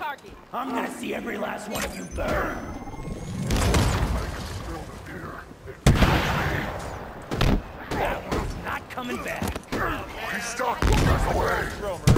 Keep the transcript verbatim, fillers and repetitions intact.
target. I'm gonna see every last one of you burn. That one's not coming back. He's stuck. Back away.